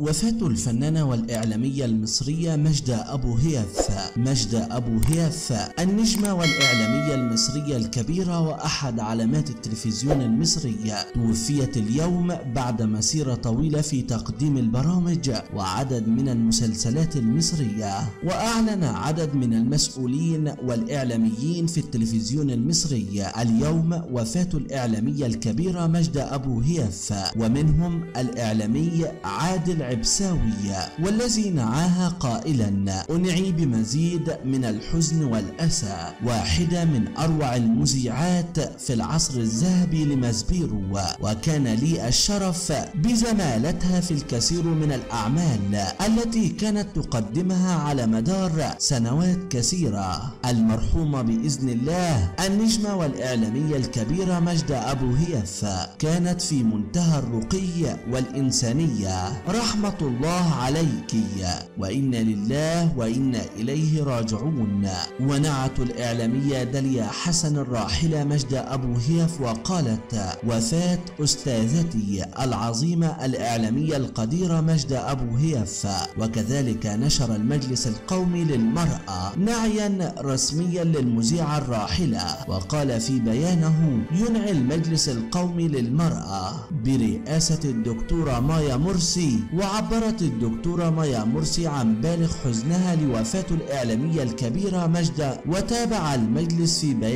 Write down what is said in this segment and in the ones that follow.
وفاة الفنانة والإعلامية المصرية ماجدة أبو هيف. ماجدة أبو هيف النجمة والإعلامية المصرية الكبيرة وأحد علامات التلفزيون المصري، توفيت اليوم بعد مسيرة طويلة في تقديم البرامج وعدد من المسلسلات المصرية. وأعلن عدد من المسؤولين والإعلاميين في التلفزيون المصري اليوم وفاة الإعلامية الكبيرة ماجدة أبو هيف، ومنهم الإعلامي عادل عبساوي، والذي نعاها قائلا: أنعي بمزيد من الحزن والأسى، واحدة من أروع المذيعات في العصر الذهبي لمزبيرو، وكان لي الشرف بزمالتها في الكثير من الأعمال التي كانت تقدمها على مدار سنوات كثيرة. المرحومة بإذن الله النجمة والإعلامية الكبيرة ماجدة أبو هيف كانت في منتهى الرقي والإنسانية، رحمة الله عليك، وإنا لله وإنا إليه راجعون. ونعت الإعلامية داليا حسن الراحلة ماجدة أبو هيف وقالت: وفاة أستاذتي العظيمة الإعلامية القديرة ماجدة أبو هيف. وكذلك نشر المجلس القومي للمرأة نعيا رسميا للمذيعة الراحلة، وقال في بيانه: ينعي المجلس القومي للمرأة برئاسة الدكتورة مايا مرسي. وعبرت الدكتورة مايا مرسي عن بالغ حزنها لوفاة الإعلامية الكبيرة ماجدة. وتابع المجلس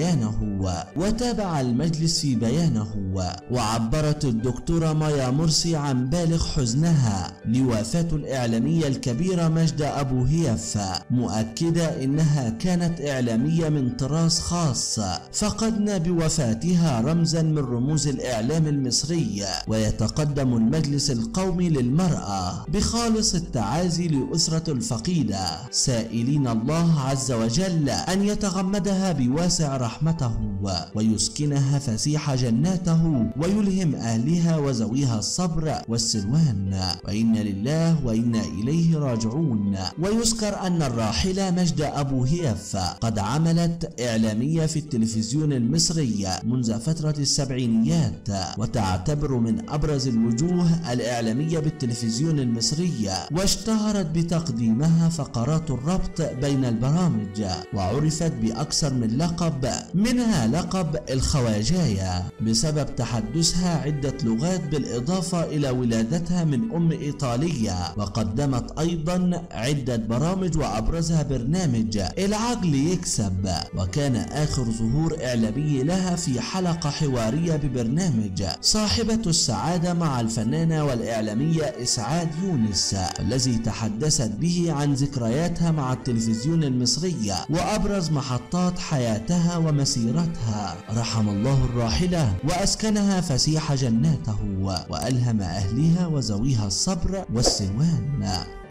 في بيانه وعبرت الدكتورة مايا مرسي عن بالغ حزنها لوفاة الإعلامية الكبيرة ماجدة أبو هيف، مؤكدة إنها كانت إعلامية من طراز خاص، فقدنا بوفاتها رمزا من رموز الإعلام المصري. ويتقدم المجلس القومي للمرأة بخالص التعازي لأسرة الفقيدة، سائلين الله عز وجل أن يتغمدها بواسع رحمته ويسكنها فسيح جناته ويلهم أهلها وذويها الصبر والسلوان، وإنا لله وإنا إليه راجعون. ويذكر أن الراحلة ماجدة أبو هيف قد عملت إعلامية في التلفزيون المصري منذ فترة السبعينيات، وتعتبر من أبرز الوجوه الإعلامية بالتلفزيون المصري، واشتهرت بتقديمها فقرات الربط بين البرامج، وعرفت بأكثر من لقب، منها لقب الخواجاية بسبب تحدثها عدة لغات بالإضافة إلى ولادتها من أم إيطالية. وقدمت أيضا عدة برامج وأبرزها برنامج العقل يكسب، وكان آخر ظهور إعلامي لها في حلقة حوارية ببرنامج صاحبة السعادة مع الفنانة والإعلامية إسعاد يونس، الذي تحدثت به عن ذكرياتها مع التلفزيون المصري وأبرز محطات حياتها ومسيرتها. رحم الله الراحلة وأسكنها فسيح جناته وألهم أهلها وذويها الصبر والسلوان.